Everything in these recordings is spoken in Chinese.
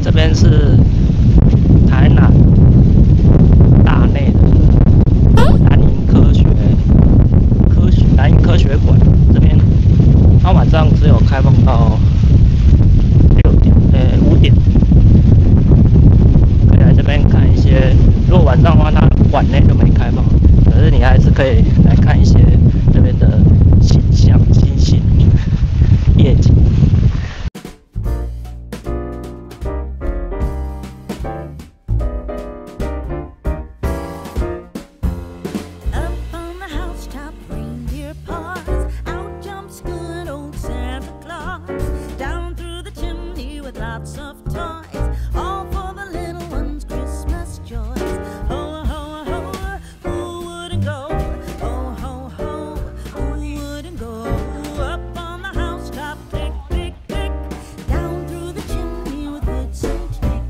这边是台南大内的南营科学馆这边，它晚上只有开放到5点，可以来这边看一些。如果晚上的话，它馆内就没开放，可是你还是可以来看一些这边的景象、星星、夜景。 Lots of toys, all for the little ones' Christmas joys. Ho, ho, ho, who wouldn't go? Ho, ho, ho, who wouldn't go? Up on the housetop, click, click, click, down through the chimney with Blitzen and Tick.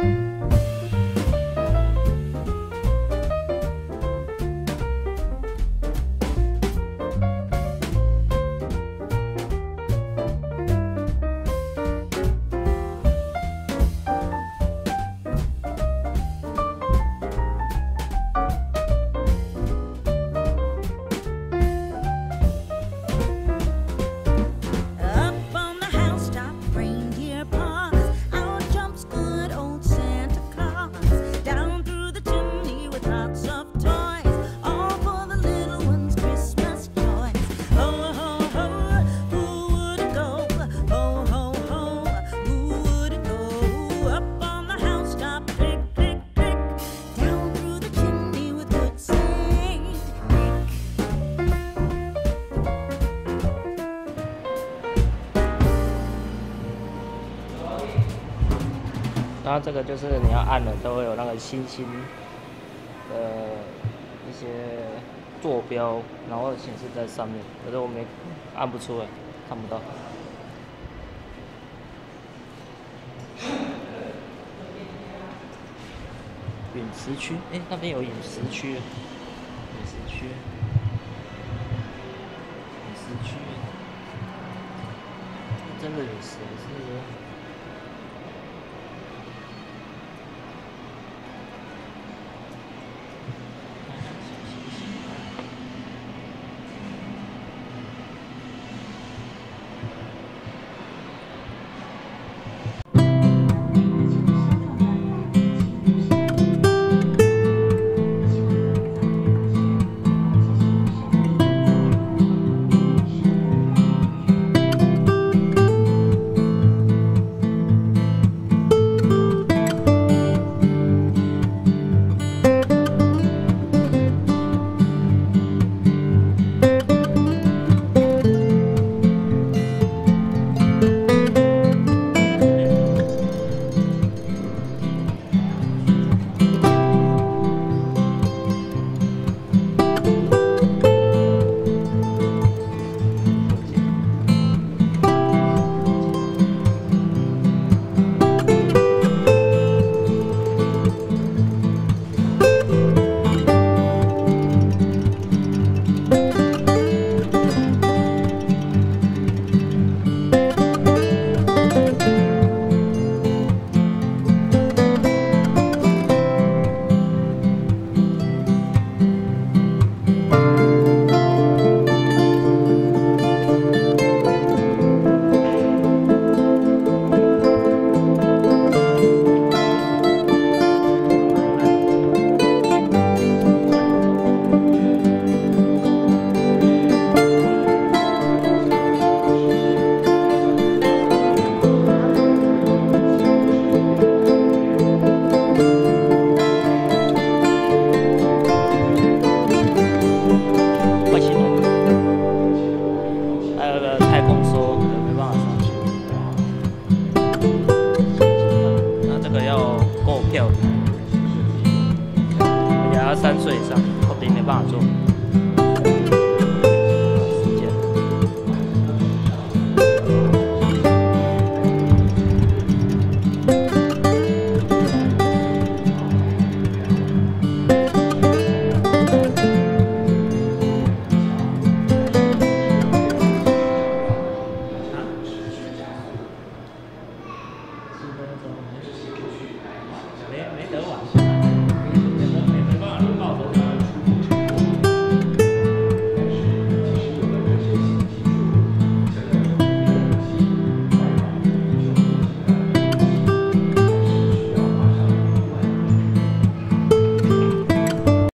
然后这个就是你要按了都会有那个星星的一些坐标，然后显示在上面，可是我没按不出来，看不到。陨石区，那边有陨石区，陨石区，陨石区，真的陨石是。 10分钟，没得玩。